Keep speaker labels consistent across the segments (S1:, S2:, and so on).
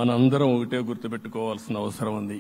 S1: మనందరం ఒకటే గుర్తుపెట్టుకోవాల్సిన అవసరం ఉంది.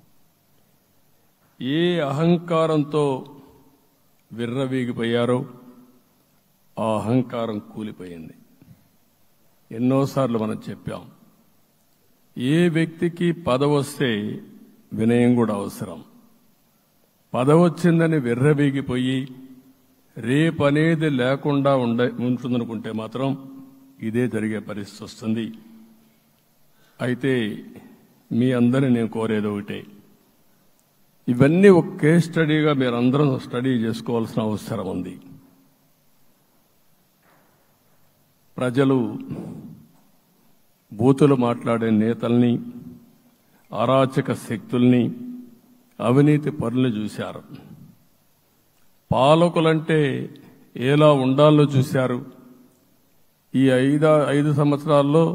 S1: ఏ అహంకారంతో విర్రవీగిపోయారో ఆ అహంకారం కూలిపోయింది. ఎన్నోసార్లు మనం చెప్పాం, ఏ వ్యక్తికి పదవొస్తే వినయం కూడా అవసరం. పదవొచ్చిందని విర్రవీగిపోయి రేపనేది లేకుండా ఉంటుందనుకుంటే మాత్రం ఇదే జరిగే పరిస్థితి వస్తుంది. అయితే మీ అందరినీ నేను కోరేది ఒకటే, ఇవన్నీ ఒక కేస్ స్టడీగా మీరందరం స్టడీ చేసుకోవాల్సిన అవసరం ఉంది. ప్రజలు బూతులు మాట్లాడే నేతల్ని, అరాచక శక్తుల్ని, అవినీతి పరుల్ని చూశారు. పాలకులంటే ఎలా ఉండాలో చూశారు. ఈ 5 సంవత్సరాల్లో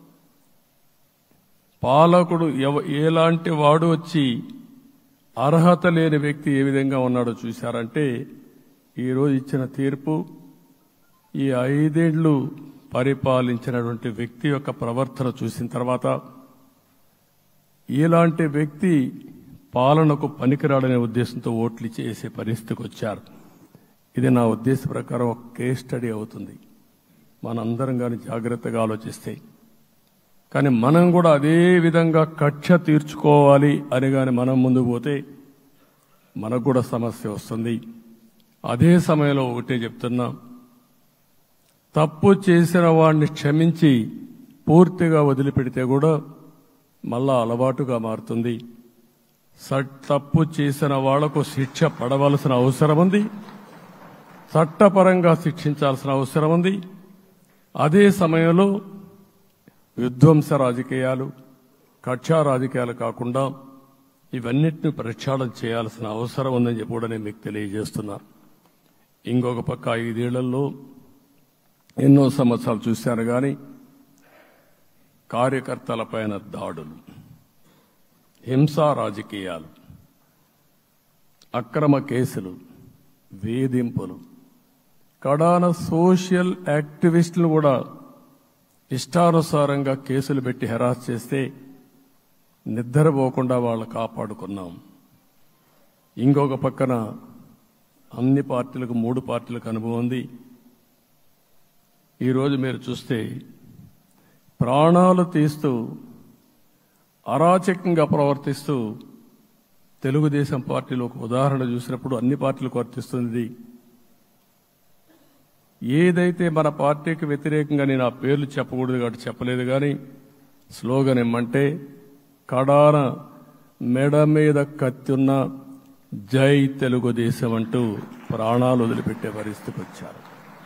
S1: పాలకుడు ఎలాంటి వాడు వచ్చి అర్హత లేని వ్యక్తి ఏ విధంగా ఉన్నాడో చూశారంటే, ఈరోజు ఇచ్చిన తీర్పు ఈ 5 ఏళ్లు పరిపాలించినటువంటి వ్యక్తి యొక్క ప్రవర్తన చూసిన తర్వాత ఇలాంటి వ్యక్తి పాలనకు పనికిరాడనే ఉద్దేశంతో ఓట్లు చేసే పరిస్థితికి వచ్చారు. ఇది నా ఉద్దేశ ప్రకారం ఒక కేస్ స్టడీ అవుతుంది, మనందరం కానీ జాగ్రత్తగా ఆలోచిస్తే. కానీ మనం కూడా అదే విధంగా కక్ష తీర్చుకోవాలి అని కానీ మనం ముందుకు పోతే మనకు కూడా సమస్య వస్తుంది. అదే సమయంలో ఒకటే చెప్తున్నా, తప్పు చేసిన వాడిని క్షమించి పూర్తిగా వదిలిపెడితే కూడా మళ్ళా అలవాటుగా మారుతుంది. తప్పు చేసిన వాళ్లకు శిక్ష పడవలసిన అవసరం ఉంది, చట్టపరంగా శిక్షించాల్సిన అవసరం ఉంది. అదే సమయంలో విధ్వంస రాజకీయాలు, కక్షా రాజకీయాలు కాకుండా ఇవన్నిటిని ప్రక్షాళన చేయాల్సిన అవసరం ఉందని చెప్పి కూడా నేను మీకు తెలియజేస్తున్నా. ఇంకొక పక్క 5 ఏళ్లలో ఎన్నో సంవత్సరాలు చూశారు, కానీ కార్యకర్తలపైన దాడులు, హింసా రాజకీయాలు, అక్రమ కేసులు, వేధింపులు, కడాన సోషల్ యాక్టివిస్టులు కూడా ఇష్టానుసారంగా కేసులు పెట్టి హెరాస్ చేస్తే నిద్రపోకుండా వాళ్ళు కాపాడుకున్నాం. ఇంకొక పక్కన అన్ని పార్టీలకు 3 పార్టీలకు అనుభవం ఉంది. ఈరోజు మీరు చూస్తే ప్రాణాలు తీస్తూ అరాచకంగా ప్రవర్తిస్తూ తెలుగుదేశం పార్టీలో ఒక ఉదాహరణ చూసినప్పుడు అన్ని పార్టీలకు వర్తిస్తుంది. ఏదైతే మన పార్టీకి వ్యతిరేకంగా నేను ఆ పేర్లు చెప్పకూడదు కాబట్టి చెప్పలేదు, కానీ స్లోగన్ ఏమంటే కడాన మెడ మీద కత్తున్న జై తెలుగుదేశం అంటూ ప్రాణాలు వదిలిపెట్టే పరిస్థితికి వచ్చారు.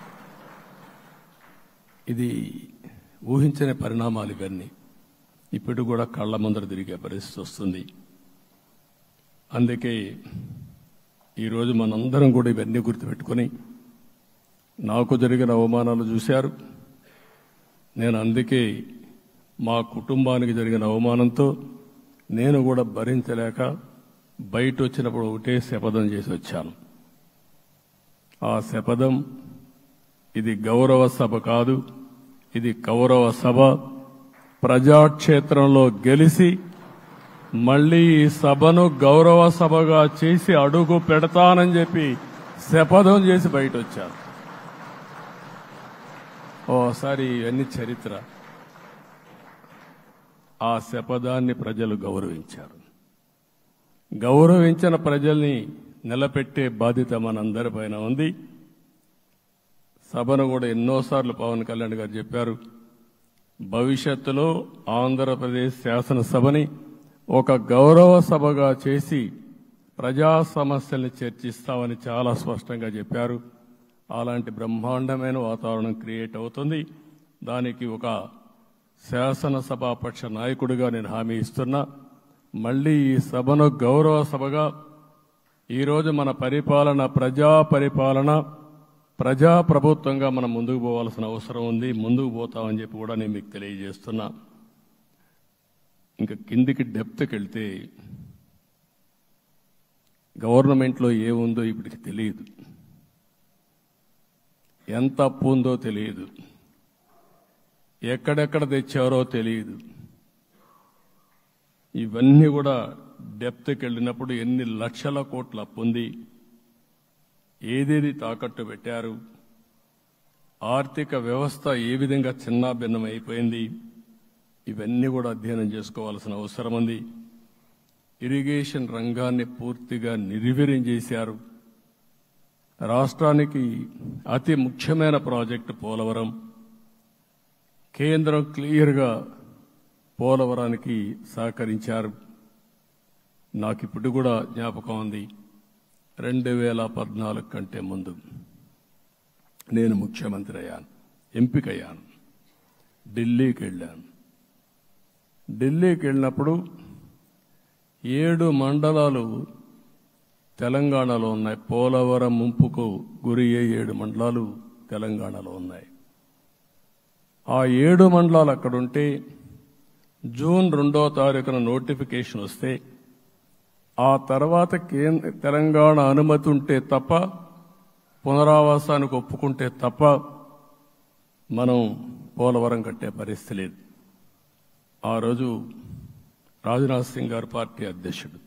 S1: ఇది ఊహించని పరిణామాలు. ఇవన్నీ ఇప్పుడు కూడా కళ్ల ముందర తిరిగే పరిస్థితి వస్తుంది. అందుకే ఈరోజు మనందరం కూడా ఇవన్నీ గుర్తుపెట్టుకొని, నాకు జరిగిన అవమానాలు చూశారు. నేను అందుకే మా కుటుంబానికి జరిగిన అవమానంతో నేను కూడా భరించలేక బయట వచ్చినప్పుడు ఒకటే శపథం చేసి వచ్చాను. ఆ శపథం, ఇది గౌరవ సభ కాదు, ఇది కౌరవ సభ. ప్రజాక్షేత్రంలో గెలిచి మళ్లీ ఈ సభను గౌరవ సభగా చేసి అడుగు పెడతానని చెప్పి శపథం చేసి బయట వచ్చాను. ఓసారి ఇవన్నీ చరిత్ర. ఆ శపథాన్ని ప్రజలు గౌరవించారు. గౌరవించిన ప్రజల్ని నిలబెట్టే బాధ్యత మనందరిపైన ఉంది. సభను కూడా ఎన్నోసార్లు పవన్ కళ్యాణ్ గారు చెప్పారు, భవిష్యత్తులో ఆంధ్రప్రదేశ్ శాసనసభని ఒక గౌరవ సభగా చేసి ప్రజా సమస్యల్ని చర్చిస్తామని చాలా స్పష్టంగా చెప్పారు. అలాంటి బ్రహ్మాండమైన వాతావరణం క్రియేట్ అవుతుంది. దానికి ఒక శాసనసభాపక్ష నాయకుడిగా నేను హామీ ఇస్తున్నా. మళ్లీ ఈ సభను గౌరవ సభగా, ఈరోజు మన పరిపాలన ప్రజా పరిపాలన, ప్రజా ప్రభుత్వంగా మనం ముందుకు పోవాల్సిన అవసరం ఉంది. ముందుకు పోతామని చెప్పి కూడా నేను మీకు తెలియజేస్తున్నా. ఇంకా కిందికి డెప్త్కి వెళ్తే గవర్నమెంట్లో ఏముందో ఇప్పటికి తెలియదు, ఎంత అప్పు ఉందో తెలియదు, ఎక్కడెక్కడ తెచ్చారో తెలియదు. ఇవన్నీ కూడా డెప్త్కి వెళ్ళినప్పుడు ఎన్ని లక్షల కోట్ల అప్పు ఉంది, ఏదేది తాకట్టు పెట్టారు, ఆర్థిక వ్యవస్థ ఏ విధంగా చిన్నాభిన్నం అయిపోయింది, ఇవన్నీ కూడా అధ్యయనం చేసుకోవాల్సిన అవసరం ఉంది. ఇరిగేషన్ రంగాన్ని పూర్తిగా నిర్వీర్యం చేశారు. రాష్ట్రానికి అతి ముఖ్యమైన ప్రాజెక్టు పోలవరం. కేంద్రం క్లియర్గా పోలవరానికి సహకరించారు. నాకు ఇప్పుడు కూడా జ్ఞాపకం ఉంది, 2014 కంటే ముందు నేను ముఖ్యమంత్రి అయ్యాను, ఎంపికయ్యాను, ఢిల్లీకి వెళ్ళాను. ఢిల్లీకి వెళ్ళినప్పుడు 7 మండలాలు తెలంగాణలో ఉన్నాయి. పోలవరం ముంపుకు గురి అయ్యే 7 మండలాలు తెలంగాణలో ఉన్నాయి. ఆ 7 మండలాలు అక్కడుంటే జూన్ 2వ తారీఖున నోటిఫికేషన్ వస్తే ఆ తర్వాత తెలంగాణ అనుమతి ఉంటే తప్ప, పునరావాసానికి ఒప్పుకుంటే తప్ప మనం పోలవరం కట్టే పరిస్థితి లేదు. ఆ రోజు రాజ్నాథ్ సింగ్ గారు పార్టీ అధ్యక్షుడు.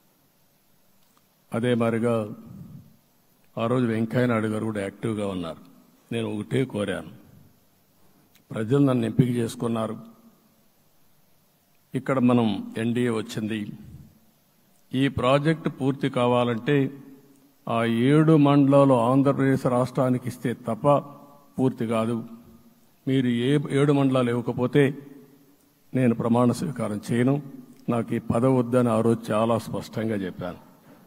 S1: అదే మాదిరిగా ఆ రోజు వెంకయ్య నాయుడు గారు కూడా యాక్టివ్గా ఉన్నారు. నేను ఒకటే కోరాను, ప్రజలు నన్ను ఎంపిక చేసుకున్నారు, ఇక్కడ మనం ఎన్డీఏ వచ్చింది, ఈ ప్రాజెక్టు పూర్తి కావాలంటే ఆ 7 మండలాలు ఆంధ్రప్రదేశ్ రాష్ట్రానికి ఇస్తే తప్ప పూర్తి కాదు. మీరు 7 మండలాలు ఇవ్వకపోతే నేను ప్రమాణ స్వీకారం చేయను, నాకు ఈ పదవి వద్దని ఆ రోజు చాలా స్పష్టంగా చెప్పాను.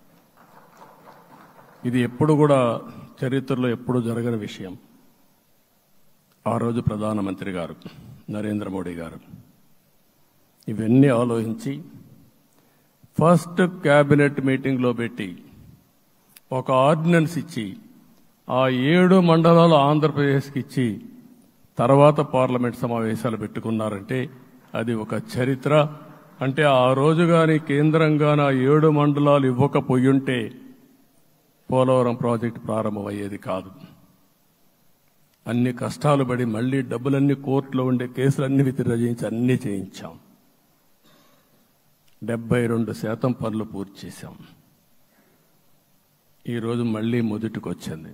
S1: ఇది ఎప్పుడు కూడా చరిత్రలో ఎప్పుడు జరగని విషయం. ఆ రోజు ప్రధానమంత్రి గారు నరేంద్ర మోడీ గారు ఇవన్నీ ఆలోచించి ఫస్ట్ క్యాబినెట్ మీటింగ్లో పెట్టి ఒక ఆర్డినెన్స్ ఇచ్చి ఆ 7 మండలాలు ఆంధ్రప్రదేశ్కి ఇచ్చి తర్వాత పార్లమెంట్ సమావేశాలు పెట్టుకున్నారంటే అది ఒక చరిత్ర. అంటే ఆ రోజు కానీ కేంద్రంగాన 7 మండలాలు ఇవ్వకపోయుంటే పోలవరం ప్రాజెక్టు ప్రారంభమయ్యేది కాదు. అన్ని కష్టాలు పడి మళ్లీ డబ్బులన్నీ కోర్టులో ఉండే కేసులన్నీ విత్డ్రా చేయించి అన్నీ చేయించాం. 72% పనులు పూర్తి చేశాం. ఈరోజు మళ్లీ మొదటికి వచ్చింది.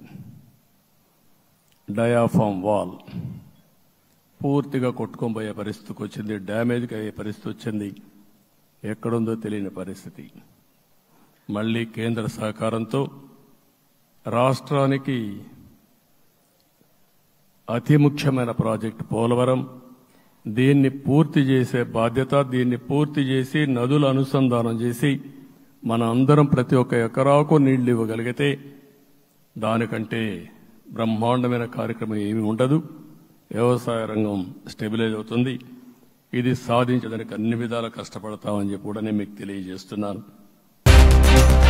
S1: డయాఫామ్ వాల్ పూర్తిగా కొట్టుకోబోయే పరిస్థితికి వచ్చింది, డ్యామేజ్కి అయ్యే పరిస్థితి వచ్చింది, ఎక్కడుందో తెలియని పరిస్థితి. మళ్లీ కేంద్ర సహకారంతో రాష్ట్రానికి అతి ముఖ్యమైన ప్రాజెక్టు పోలవరం, దీన్ని పూర్తి చేసే బాధ్యత, దీన్ని పూర్తి చేసి నదుల అనుసంధానం చేసి మన అందరం ప్రతి ఒక్క ఎకరాకు నీళ్లు ఇవ్వగలిగితే దానికంటే బ్రహ్మాండమైన కార్యక్రమం ఏమీ ఉండదు. వ్యవసాయ రంగం స్టెబిలైజ్ అవుతుంది. ఇది సాధించడానికి అన్ని విధాలా కష్టపడతామని చెప్పి కూడా నేను మీకు తెలియజేస్తున్నాను.